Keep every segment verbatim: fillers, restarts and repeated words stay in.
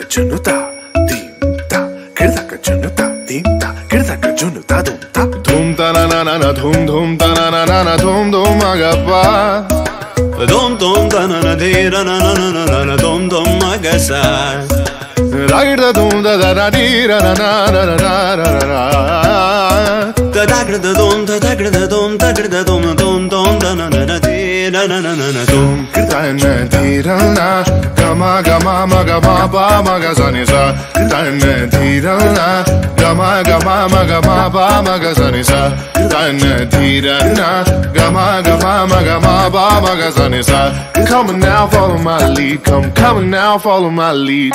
junuta dimta kirda ka junuta dimta kirda ka junuta dumta dhum ta na na na na dhum dhum ta na na na na dhum dhum agappa dhum dhum ta na na de ra na na na na na dhum dhum agasa ra da dhum da da da di ra na na na na na na da da gra da dhum da da gra da dhum da gra da dhum dhum dhum da na na na de ra na na na na dhum kirda na di ra na gama gama ma gama ba ma ga sa ni sa kirda na di ra na gama gama ma gama ba ma ga sa ni sa kirda na di ra na gama gama ma gama ba ma ga sa ni sa come on now follow my lead come come on now follow my lead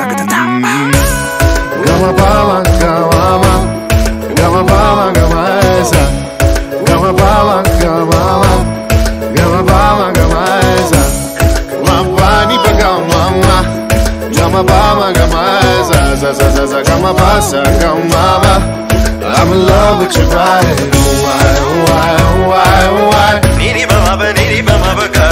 gama ba ma gama ma gama ba ma gama sa gama ba ma gama ma gama ba ma gama sa ma ba ni pa gama ma gama ba ma gama sa sa sa sa sa gama ba sa gama ba I'm in love with your body. Why, why, why, why? Niri ba ma ba niri ba ma ba